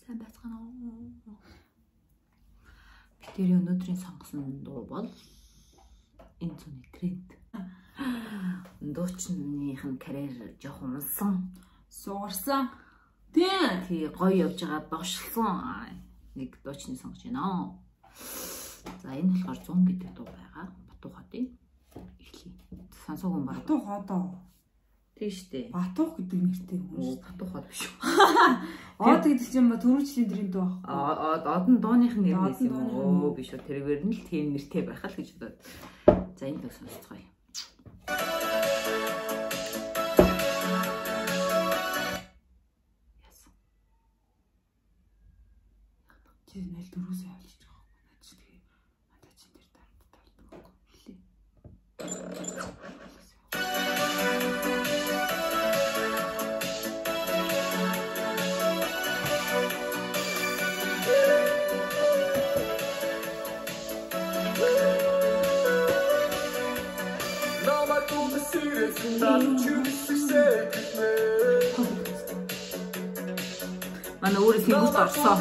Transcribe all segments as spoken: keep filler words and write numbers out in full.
Сайн байцгаана уу. Бидний өнөөдрийн сонгосон дуу бол энэ зүүнний тренд. Дуучныхын карьер жоохон унсан, суурсан. Тийм. Тий гоё явж байгаа доошлсон нэг дуучны сонгож байна. За энэ болохоор зүүн гэдэг дуу байгаа. Батуухатын эхлэе. Сонсоогүй юм байна. Батуухадаа. Тийм штэ. Батуух гэдэг нэртэй юм шүү. Батуухад биш үү? Од гэдэг чинь ба төрүүчлийн дэрийн дуу байхгүй. Аа од нь дууных нь нэр байсан юм уу? Биш үү? Тэрээр нь л тийм нэртэй байх л гэж бодоод. За энэ л сонсцгоё. Яс. Чи нэл дөрөөсөө явуулж байгаа юм. Наад чи тэгээ надад чи тэр дарамт таардаг байхгүй. Хэлээ. Манай өөрөө тэнгуут орсон.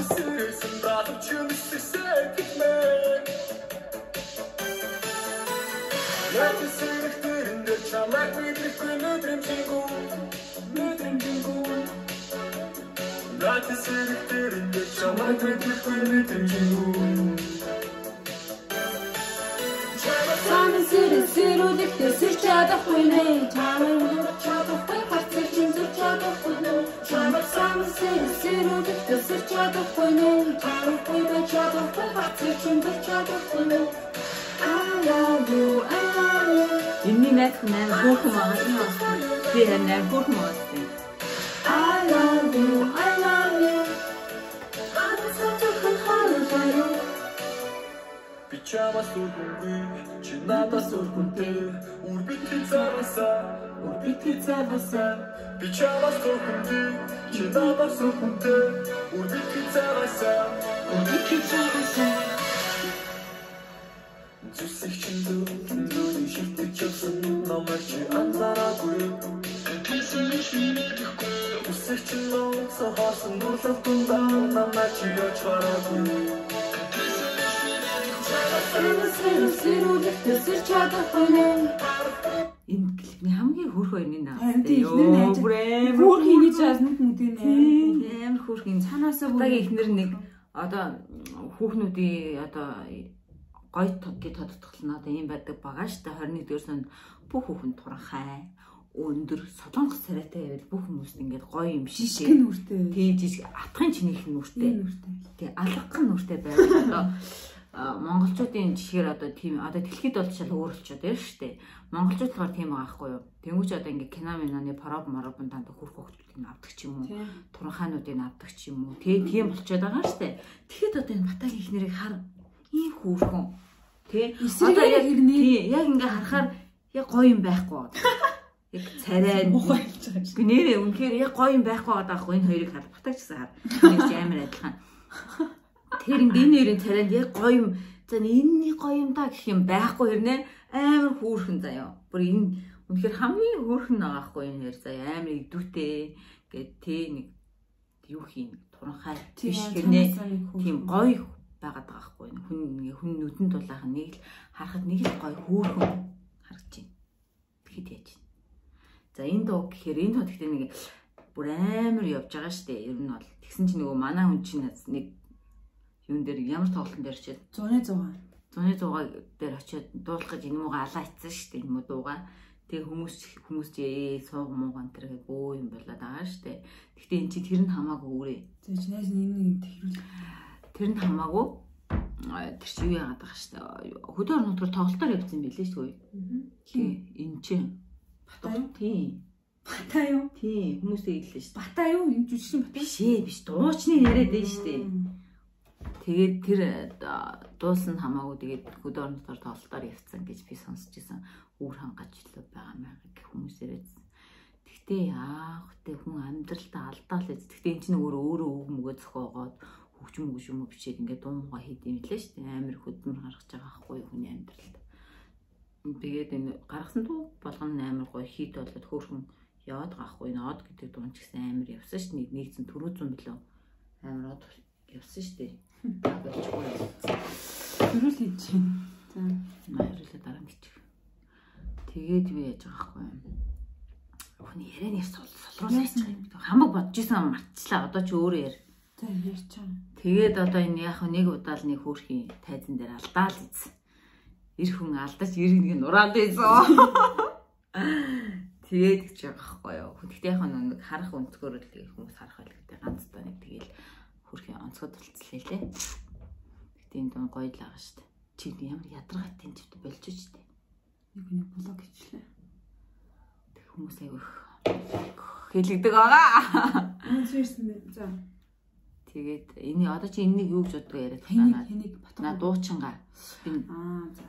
Самын сэрэ сэрүүлэх дэсэр чадахгүй нэ. Чамайг чадахгүй хацэр чин зүр чадахгүй нэ. Чамайг самын сэрэ сэрүүлэх дэсэр чадахгүй нэ. Чамайг чадахгүй хацэр чин зүр чадахгүй нэ. I love you, I love you. Inni net men hökum ağzı. Bir hemen hökum ağzı. I love you, I love you. Bana saçakın halıcayı. Pichama surkundi, chinata surkunti, urbiti zavasa, urbiti zavasa. Pichama surkundi, chinata surkunti, urbiti zavasa, urbiti zavasa. Зүсэх чиндүү, чиндүүний шилдэг чавсан намайг чи анзаараагүй. Тэсэн шийдэхгүй, үсэх чин нуусан хоосон дуулах тундаа намайг чи яж хараагүй. Энэ клипний хамгийн хөөрхөн хоёрын наа. Хөөрхөн хийж аснууд нүдийн амар хөөрхөн цаанаасаа бүгд ихнэр нэг одоо хүүхнүүдийн одоо гой тодгийг тодтголно одоо юм байдаг багаж та двадцать нэгдүгээр санд бүх хүүхэн туранхай өндөр солонгос царайтай байвал бүх хүмүүст ингээд гоё юм шишээ нүртэй тий жижиг атгын чинийх нүртэй тий алган нүртэй байвал одоо монголчуудын жишгээр одоо тийм одоо дэлхийд бол шал өөр болчиход байна шүү дээ. Монголчууд болохоор тийм байгаа байхгүй юу? Тэнгүүч одоо ингээд кино миноны пароб маробын танд хөрх хөвгүүдийг авдаг ч юм уу, туранхаануудыг авдаг ч юм уу. Тий тийм болчиход байгаа шүү дээ. Тэгэхэд одоо энэ батагийн их нэрийг хар ийм хөөрхөн тий одоо яг тий яг ингээ харахаар яг гоё юм байхгүй. Яг царай мухай болж байгаа. Гэнэрээ үнэхээр яг гоё юм байхгүй байгаа даахгүй энэ хоёрыг хар батаг ч хар. Нэг амар адилхан. Тэр энэ нэрийн царайнд яг гоё юм. За энэний гоё юм та гэх юм байхгүй хэрнээ амар хөөрхөн заяа. Бүр энэ үнэхээр хамгийн хөөрхөн байгаа хгүй энэ хэр заяа амар идүүтэй гэд тий нэг юу хийн туранхай биш хэрнээ тийм гоё байгаад байгаа хгүй хүн ингээ хүн нүдэн дулаах нэг л харахад нэг л гоё хөөрхөн харагдаж байна. Тэгэхэд яаж вэ? За энэ дуу гэхээр энэ дуу гэхдээ нэг бүр амар явж байгаа штэ. Ер нь бол тэгсэн чинь нөгөө манай хүн чинь нэг юун дээр ямар тоглолтын дээр очиод зуны зугаа зуны зугаа дээр очиод дуулах гэж энэ муугаа алаа ицсэн штэ энэ муу дуугаа. Тэгээ хүмүүс хүмүүс ээ сууг мууган тэр гэх бөө юм болоод байгаа штэ. Гэхдээ эн чи тэр нь хамаагүй үрээ. За чинээс энэ нэг тэрүүл тэр нь хамаагүй тэр чи юу яагаад байгаа штэ. Хөдөө орнотгор тоглолтоор явсан юм билээ шүү. Тий энэ чинь Батаа юу? Тий. Батаа юу? Тий хүмүүстэй хэллээ штэ. Батаа юу? Энэ жүжигчний батаа биш ээ биш дуучны яриад байна штэ. Тэгээд тэр дуусан хамаагүй тэгээд хөдөө орнотгор тоглолтоор явцсан гэж би сонсч байсан. Үр хангаачлаад байгаа маяг гэх хүмүүс яриадсан. Гэхдээ яах вэ хүн амьдралдаа алдаал ээ. Гэхдээ эн чинь өөрөө өөрөө үг мөгөө зөхөөгоод хөгжим хөгжим юм бичээд ингээд дуумгаа хийд юм лээ шүү дээ. Амар хөдөлмөр гаргаж байгаа байхгүй хүний амьдралд. Тэгээд энэ гаргасан дуу болгоно амар гоё хит болоод хөөрхөн яваад байгаа хгүй. Нод гэдэг дуун ч гэсэн амар явсан шүү дээ. Нэгцэн төрөө зүүн билүү амар од явсан шүү дээ. Болчихгүй. Төрөл хийж чинь. За Баярлалаа дараа нь бичих. Тэгээд би яаж байгаа байхгүй юм. Хүний ярианы солируулж байж байгаа юм. Хамаг бодож исэн мартчихлаа. Одоо ч өөрөө яар. за ярьж байгаа. Тэгээд одоо энэ яг нэг удаа л нэг хөөрхийн тайзан дээр алдаа л ийсэн. Ир хүн алдаж ирэх нэг нураад ийсэн. Тэгээд гэж байгаа байхгүй юу. Гэхдээ яг нэг харах өнцгөр л хүмүүс харах байл гэдэг ганц удаа нэг тэгэл хөөрхийн онцгод болцлээ лээ. Гэхдээ энэ дон гоё л байгаа шүү дээ. Чи ямар ядаргаатай юм ч болж ч дээ. Нэг нэг блог хийчлээ. Тэг хүмүүс айгүйх хэлэгдэг байгаа. Үнсэрсэн бэ. За. Тэгээд энэ одоо чи энэнийг юу гэж боддог яриад байна. Хэнийг Батга. На дуучингаа. Аа за.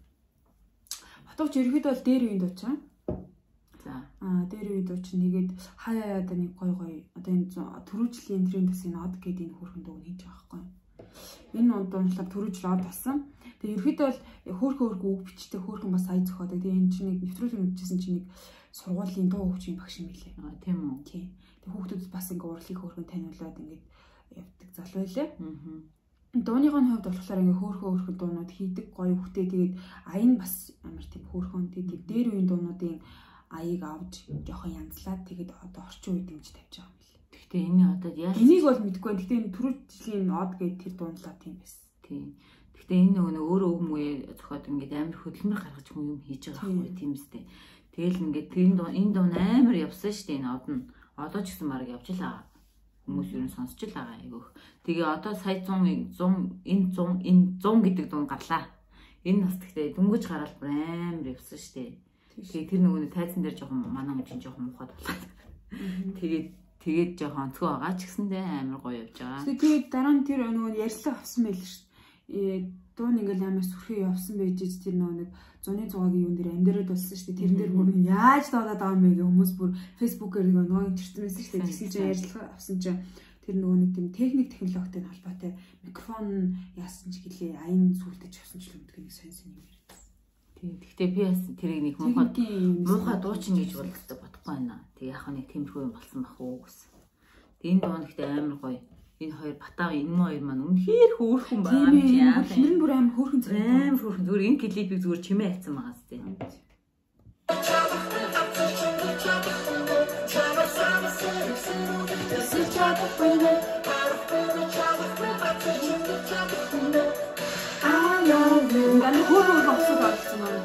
Батгч ерөөд бол дээр үеийн дуучаа. За. Аа дээр үеийн дуучин нэгээд хаяа одоо нэг гой гой одоо энэ түрүүжлийн трендс энэ од гэдэг энэ хөрхөн дууг хийж байгаа байхгүй. Энэ од дууншлаг түрүүжл од болсон. Тэгээ ерөөд бол хөөрхөн хөөрхөн үг бичтэй хөөрхөн бас ая зөхөөд. Тэгээ энэ чинь нэг нэвтрүүлэг хийжсэн чинь нэг сургуулийн дуу хөгжмийн багш юм билээ. Аа тийм үү. Тийм. Тэгээ хүүхдүүд бас ингээ урлагийг хөөрхөн таниулаад ингээд явдаг зал байлаа. Аа. Дууныхын хувьд болохоор ингээ хөөрхөн хөөрхөн дуунууд хийдэг гоё хөвтэй. Тэгээд ая нь бас амар тийм хөөрхөн. Тэгээд дээр үеийн дуунуудын аяыг авч жоохон янзлаад тэгээд одоо орчин үед дэмж тавьж байгаа юм билээ. Гэхдээ энэ одоо яаж энийг бол мэдэхгүй байна. Гэхдээ энэ түрүүжлийн од гэдэг тэр дуунлаа тийм байсан. Тийм. Гэхдээ энэ нөгөө нэг өөрөө өмнө зохиод ингээд амар хөдөлмөр гаргаж хүн юм хийж байгаа байхгүй тийм үстэй. Тэгэл ингээд энэ дуу энэ дуу амар явсан шүү дээ энэ од нь. Одоо ч гэсэн баг явж лаа. Хүмүүс юу н сонсч л байгаа айгүйх. Тэгээ одоо сая цун цун энэ цун энэ цун гэдэг дуу гарлаа. Энэ нас гэхдээ дөнгөж гараад амар явсан шүү дээ. Тэгээ тэр нөгөө нэг тайзан дээр жоохон манаа юм чинь жоохон мухад болоод. Тэгээд тэгээд жоохон онцгой байгаа ч гэсэндээ амар гоё явж байгаа. Тэгээд дараа нь тэр нөгөө ярьслаа авсан байл шүү дээ. Дуун ингээл амар сүрхий явсан байж тэр нөгөө нэг зуны зугагийн юун дээр амьдраад болсон шүү дээ. Тэрэн дээр бүр яаж дуудаад байгаа юм бэ гэх хүмүүс бүр фэйсбүүкээр нөгөө чирсэн байсан шүү дээ. Тэгсэн чинь ярьслага авсан чинь тэр нөгөө нэг тийм техник технологитой холбоотой микрофон яасан ч гэлээ аян сүлдэж авсан ч юм гэдэг нэг сонсон юм ярьдаг. Тийм. Гэхдээ би бас тэрийг нэг муухай муухай дуучин гэж боддог бодохгүй байна. Тэг яг нэг тиймэрхүү юм болсон бах уу гэсэн. Тэг энэ дуу нэгтэй амар гоё. Энэ хоёр Батга энэ хоёр маань үнэхээр хөөрхөн байгаа юм чи яа. Тэр нь бүр амар хөөрхөн зэрэг амар хөөрхөн зүгээр энэ клипийг зүгээр чимээ хайцсан байгаа сте. Ган хөөрхөн болсон болсон маань.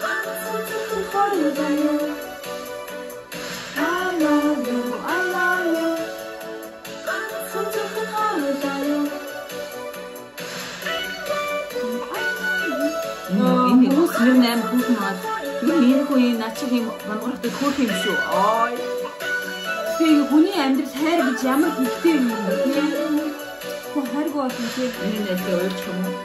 Тэр нэм хүүхэн маа. Энэ хүн начиг юм мангахтай хөөх юм шүү. Ой. Тэгээ хүний амьдрал хайр гэж ямар хэрэгтэй юм бэ? Хөө хайргүй болсон чи энэ нэсээ ойлч юм уу?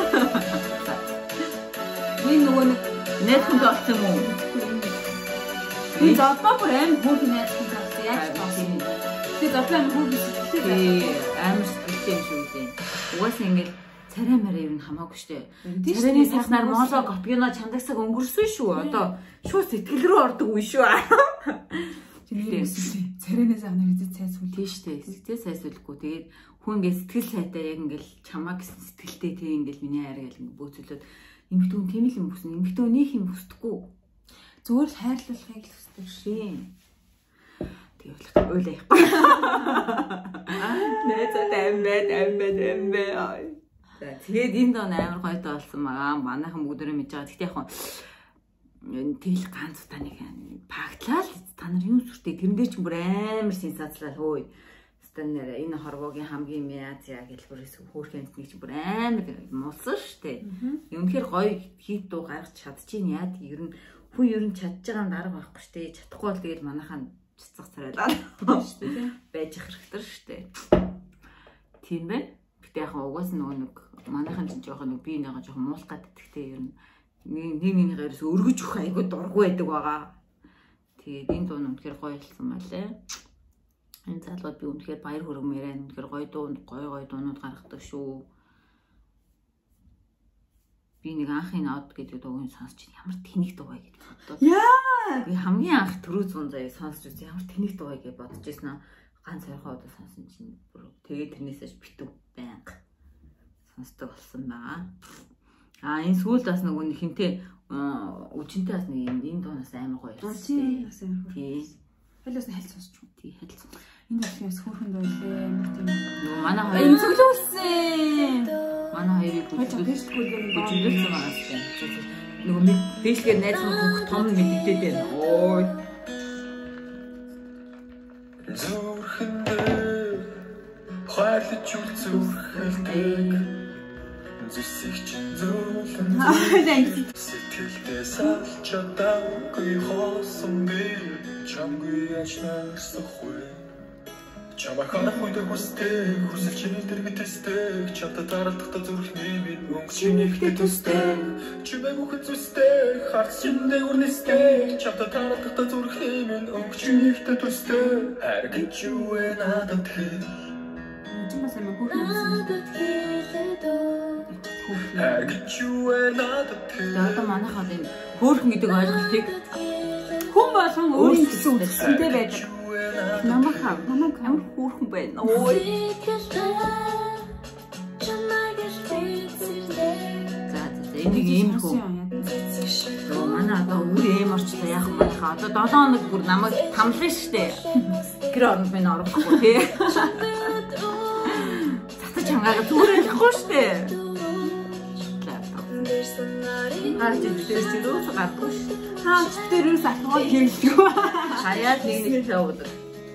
энэ нөгөө нэг нэтгэн болсон юм уу? энэ зодоо бүр аим хөөх нэтгэн болсон яаж болсон юм. Тэгээ зодоо аим хөөх сэтгэлтэй амар сэтгэлтэй юм шүү дээ. Угаасаа ингэж царай мараа юу н хамаагүй штэ. Царайны сайхнаар моло копино чандагсаг өнгөрсөн шүү. Одоо шууд сэтгэл рүү ордог үе шүү. Тэгээд царайны сайхнаар эзэт сайсгүй тийм штэ. Сэтгэл сайсуулахгүй. Тэгээд хүн ингэ сэтгэл сайтай яг ингээл чамаа гэсэн сэтгэлтэй тийм ингээл миний хайр гэл ингэ бөөцөлөөд эмхтэн тийм л юм хүснэ. Эмхтэн нөх юм хүсдэггүй. Зүгээр л хайрлуулахыг л хүсдэг шээ. Тэгээд уйлаа яахгүй. Нэцэд амбэ амбэ амбэ. За тэгээд энэ доо амар гойтой болсон байгаа. Манайхан бүгдөө мэдж байгаа. Гэхдээ яг энэ тэл ганц удаа нэг пагтлаа л та нар юу сүртэй тэрэн дээр ч бүр амар сенсацлал хөөе. Станнер энэ хорвогийн хамгийн мяазя гэлбэрээс хөөрхөн нэг ч бүр амар мулсан штэ. Үнэхээр гоё хит дуу гаргаж чадчихин яа ер нь хүн ер нь чадж байгаа дарга байхгүй штэ. Чадахгүй бол тэгээд манайхан цэцэг царайлаа штэ. Байж хэрэгтэй штэ. Тийм байна. Гэтэ яг угаас нөгөө нэг манайхан ч жоохон нэг бие нэгээ жоохон муулах гэдэг гэхдээ ер нь нэг нэг нэгээс өргөж өгөх айгуу дурггүй байдаг байгаа. Тэгээд энэ дуу нь үнэхээр гоё хэлсэн байлаа. Энэ залууд би үнэхээр баяр хүргэмээрээ үнэхээр гоё дуу гоё гоё дуунууд гаргадаг шүү. Би нэг анхын од гэдэг дууг сонсч ямар тэнэг дуу бай гэж бодлоо. Яа! Би хамгийн анх түрүү зүүн заяа сонсч үзсэн ямар тэнэг дуу бай гэж бодож байсан. ганц хоёр удаа сонсон чинь бүр тэгээд тэрнээсээ битүү байнга сонсдог болсон байгаа. А энэ сүүлд бас нөгөө хинтээ үжинтэй бас нэг юм энэ дуунаас амар гоё байсан. Тийм. Хөлөөс нь хальт сонсч. Тийм хальт. Энэ бас хөөрхөн дойлээ амар тийм. Нөгөө манай хоёр зөвлөсөн. Манай хоёрыг бүжиглүүлсэн байгаа юм. Нөгөө дээшлэгээр найз мөн том мэддэгдээд байна. Ой. Зүрхэндээ хайрлаж үзүүлдэг зүсэг чинь зөвлөн сэтгэлдээ салж чадаагүй хоосон би чамгүй ачнасахгүй чамайг харах үед хүсдэг хүсэл чиний дэргэд төстэй чамтай таралдахдаа зүрхний минь өнгө чинийхтэй төстэй чимээ бүхэн зүстэй харц чиндээ үрнэстэй чамтай таралдахдаа зүрхний минь өнгө чинийхтэй төстэй харгич юу вэ надад хэл чимээс юм хөөрхөн харгич юу вэ надад хэл одоо манайхад энэ хөөрхөн гэдэг ойлголтыг хүн болгон өөрийн гэсэн үгсэндээ байдаг. Намайг намайг амар хөөрхөн байна. Ой. За за энийг ийм хөө. Оо манай одоо үр эм орчлоо яах юм хаа. Одоо долоо хоног бүр намайг тамлсан штэ. Гэр оронд минь орохгүй тий. Цата чангаага зүрэлэхгүй штэ. Хаач дэвтэрс дөрөв гарахгүй ш. Хаач дэвтэрс ахгаа хийлгүй. Хаяад нэг нэг тавдаг.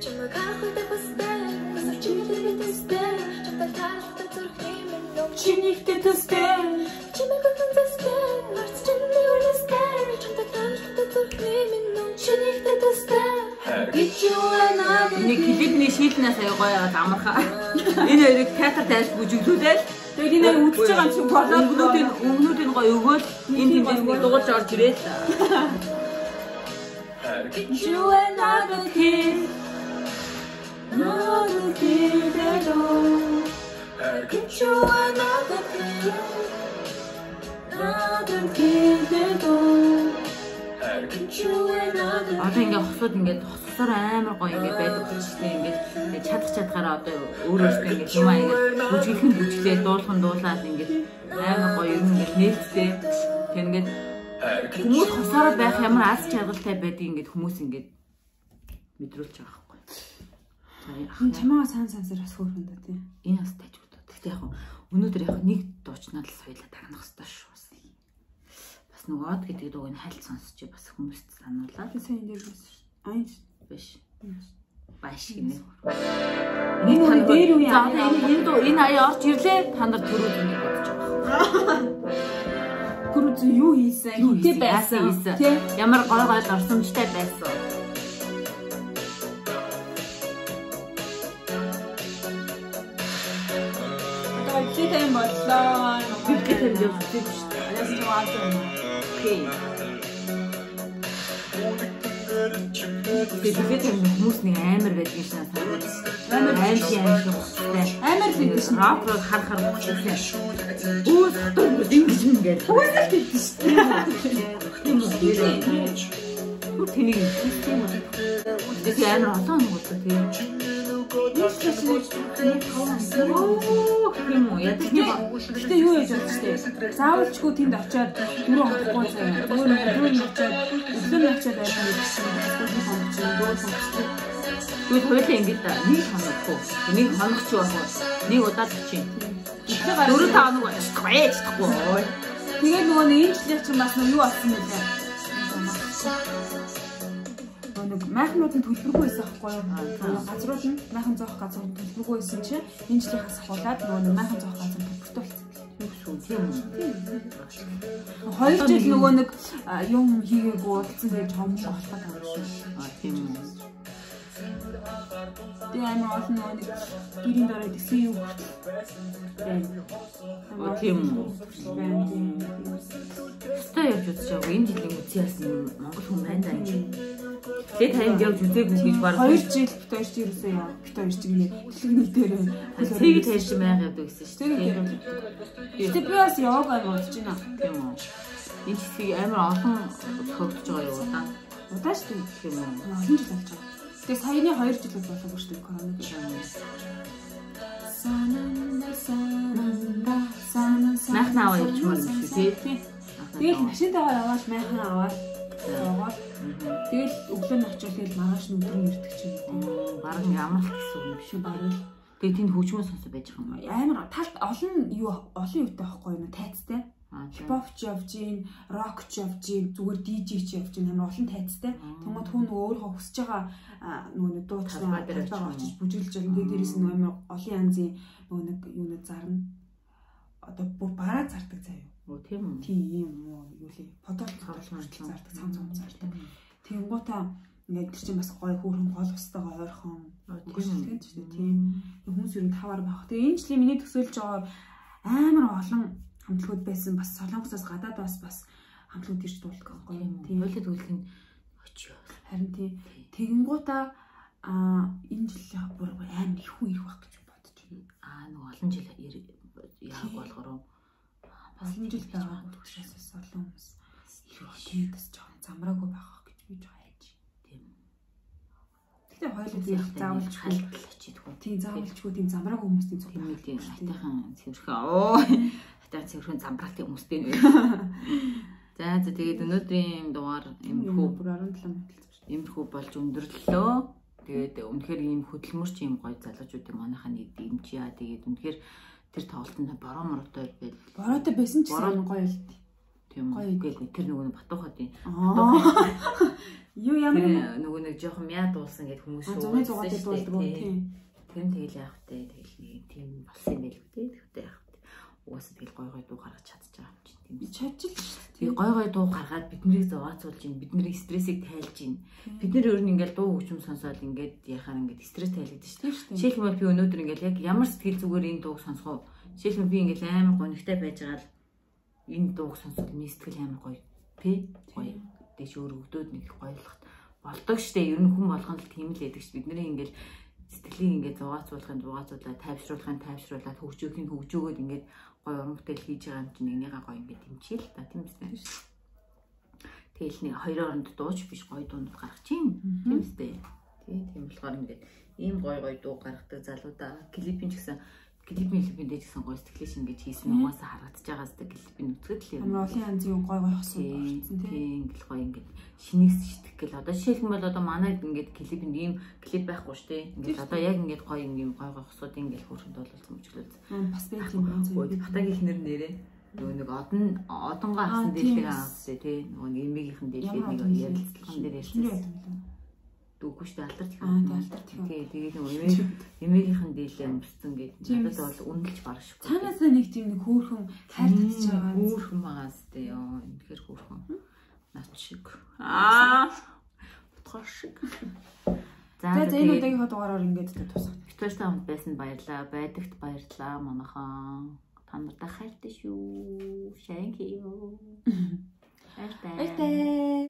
Чинийхтэй төстэй. Чимээ бүхэн төстэй. Марц чиний үнэстэй. Чамтай танилцдаг зүрхний минь чинийхтэй төстэй. Гэж юу наа. Нэг клипний шийднээс аяа гоё амархаа. Энэ хоёрыг театр тайлж бүжиглүүлээл. Тэгээд энэ үзэж байгаа юм чинь болоод бүгдийн өмнүүдийн гоё өгөөл энэ тэмцээний дуулж орж ирээ л. Гэж юу надад хэл. Надад хэлдэлөө. Гэж юу надад хэл. Надад хэлдэлөө. Одоо ингээд хосууд ингээд хослоор амар гоё ингээд байдаг учраас ингээд чадах чадхаараа одоо өөрөөсөө ингээд юм аа ингээд бүжиглэн бүжиглээ дуулхан дуулаад ингээд амар гоё юм ингээд нээлттэй тэр ингээд хүмүүс хосоор байх ямар аз жаргалтай байдгийг ингээд хүмүүс ингээд мэдрүүлж байгаа байхгүй. За чамаа сан сансар бас хөөрхөн доо тий. Энэ бас тажигд. Гэхдээ яг өнөөдөр яг нэг дуучнаад л соёлоо тагнах хэрэгтэй шүү. Нөгөө од гэдэг дууг нь хальт сонсч бас хүмүүст сануулаад сайн дээр биш. Айн биш. Бааш гинэ. Энэ үе дээр үе энэ дуу энэ аяа орж ирлээ та нар түрүү зүнийг бодож байгаа. Түрүү зү юу хийсэн? Хинтээ байсан. Тий. Ямар гой гой дурсамжтай байсан. Одоо читэм боллоо. Битгэл юм биш. Алаас жаасан. Тэгээд хүмүүс нэг амар байдаг юм шиг санагдаж байна. Амар амар юм. Амар л биш. Рок рок хар хар болчихсон. Үс ингэж ингэж. Үсэлт биш. Тийм үү? Тэнийг тийм үү? Тэгээд амар олон юм уу тийм. Тийм үү? Яа Гэтэ юу яаж бодчихтэй? Заавалчгүй тэнд очиод дөрөв хонохгүй заяа. Өөр нэг дөрөв очиод өглөө очиод байсан гэсэн юм. Дөрөв хоног чинь дөрөв хоног. Тэгвэл хоёулаа ингэж нэг хоноггүй. Нэг хоног ч байх. Нэг удаад чинь. Дөрөв тав хоног байж чадахгүй. Тэгээд нөгөө нэг энэ жилийн чинь бас юу болсон юм бэ? Нэг майхнууд нь төлбөргүй байсан байхгүй юу? Газрууд нь майхан зоох газар нь төлбөргүй байсан чинь энэ жилийнхээс хавуулаад нөгөө майхан зоох газар төлбөртэй болсон. Тийм үү? Хоёр жил нөгөө нэг юм хийгээгүй болсон гэж том болоход байгаа шүү. А тийм үү? Тэгээ амар олон нөгөө нэг гэрийн дараа дэсэн юм хүртэл. Тийм үү? Өстой явж үзчихэв. Энэ жилийн үгүй яасан Монгол хүн байна даа юм. Тэгээд тань явж үзээгүй гэж баг хоёр жил бит хоёр жил юусэн яа. Бит хоёр жил төлөв дээр. Тэгээд хайрч байга явдаг гэсэн шүү дээ. Тэгээд би бас яваагаа бодож байна. Тийм үү? Энэ хэсгийг амар олон төгсөж байгаа юу удаа? Удаа шүү дээ. Тийм үү? Олон жил болж байгаа. Тэгээ саяны хоёр жил болов шүү дээ корона гэж. Сананда сананда сананда Махнаа явуулмаар юм шүү тий. Тэгэл машинтайгаар аваад майхан аваад яваад тэгэл өглөө нь очиод тэгэл маргааш нь өдрөө ирдэг ч юм уу. Бараг ямар л гэсэн юм биш үү? Бараг тэгээ тэнд хөгжмөн сонсоо байж байгаа юм. Амар талт олон юу олон юутай байхгүй юу тайцтай. Хипхопч явж гин, рокч явж гин, зүгээр дижей ч явж гин амар олон тайцтай. Тэнгууд хүн өөрөө хүсэж байгаа нөгөө нэг дуучлаа талбайгаа очиж бүжиглж байгаа. Тэгээд дээрээс нь амар олон янзын нөгөө нэг юунууд зарна. Одоо бүр бараа зардаг заяа. Оо тийм үү. Тийм юм уу юу лээ. Фотог тоглолт зардаг, цам цам зардаг. Тэнгуудаа ингээд тэр чинь бас гоё хөөрхөн гол устайгаа ойрхон үгүйсэлгэн ч тийм. Хүмүүс ер нь тавар байх. Тэгээ энэ жилийн миний төсөөлж байгаа амар олон хамтлагууд байсан. Бас Солонгосоос гадаад бас бас хамтлагууд ирж дуулах гоё юм. Тийм ойлод үлэх нь очио. Харин тийм тэгэнгуудаа а энэ жилийн бүр амар их хүн ирэх байх гэж бодож байна. Аа нэг олон жил яг болохоор олон жил байгаа учраас олон хүмүүс ирэх бас жоохон замраагүй байх гэж би жоо хайж. Тийм. Гэтэ хоёулаа яг заавалж хальтал очиедгүй. Тийм заавалжгүй тийм замраагүй хүмүүсийн зүг тийм үү тийм хайтайхан цэвэрхэн оо хайтайхан цэвэрхэн замбраалтын хүмүүстэй нэ. За за тэгээд өнөөдрийн дугаар эмхүү бүр арван долоо минут л эмхүү болж өндөрлөлөө. Тэгээд үнэхээр ийм хөдөлмөрч ийм гоё залуучуудын манайхаа нэг дэмжиа. Тэгээд үнэхээр тэр тоглолтод бороо моротой байл. Бороотой байсан ч гэсэн гоё л тийм үгүй тэр нөгөө Батуухадын юу ямар нөгөө нэг жоохон мяа дуулсан гэд хүмүүс зуны зугаатай дуулдаг уу тийм. Тэр нь тэгэл яах вэ? Тэгэл нэг тийм болсон юм байл үү? Тэгтээ яах вэ? Угаасаа тэгэл гой гой дуу гаргаж чадчих байгаа юм чинь тийм. Чадчих шүү. Тэгээ гой гой дуу гаргаад биднийг зоваацуулж ин бидний стрессийг тайлж ин. Бид нэр өөр нь ингээл дуу хөгжим сонсоод ингээд яхаар ингээд стресс тайлгдаж шүү. Жишээлбэл би өнөөдөр ингээл яг ямар сэтгэл зүгээр энэ дууг сонсох уу? Жишээлбэл би ингээл амар гонигтай байж байгаа л энэ дууг сонсоод миний сэтгэл амар гоё тий гоё дэш өөр өгдөөд нэг гоёлох болдог штэ. Ер нь хүн болгоно л тийм л байдаг ш. Бидний ингээл сэтгэлийг ингээд зугаацуулахын зугаацуулаад тайвшруулахын тайвшруулаад хөгжөөхийг хөгжөөгөөд ингээд гоё уран бүтээл хийж байгаа юм чинь нэгнийгаа гоё ингээд дэмжийл та тийм үстэй. Тэгэл нэг хоёр оронд дууч биш гоё дуунууд гаргаж чинь тийм үстэй. Тий тийм болохоор ингээд ийм гоё гоё дуу гаргадаг залуудаа клипийн ч гэсэн клипийн клипийн дэж гэсэн гоё сэтгэлээс ингэж хийсэн угаасаа харагдаж байгаа зү клипийн үзэхэд л юм. Олон янзын гоё гоё хосууд орсон тийм ингээл гоё ингээд шинээс шитгэх гэл одоо жишээлбэл одоо манайд ингээд клипэнд ийм клип байхгүй шүү дээ. Ингээд одоо яг ингээд гоё ийм гоё гоё хосууд ингээд хөөрхөнд болуулсан мөчлөөс. Бас байх юм байна зү. Батагийн ихнэр нэрээ нөгөө нэг одон одонгоо авсан дээлдэг аавсэ тий нөгөө нэг эмээгийнхэн дээлдэг нэг ярилцлаган дээр ярьсан. Дүүгүй шүү дээ алдарт их. Тий тэгээд нөгөө эмээгийнхэн дээлээ өмссөн гэдэг. Надад бол үнэлж барах шүү. Цаанаасаа нэг тийм нэг хөөрхөн хайр татж байгаа. Хөөрхөн байгаас тий ёо үнэхээр хөөрхөн. Наач шиг. Аа. Утгаар шиг. За энэ удаагийн дугаараар ингээд тусах. Битүүртэй хамт байсан баярлаа. Байдагт баярлаа манайхаа. Та нартай хайртай шүү. Шанки юу. Хайртай.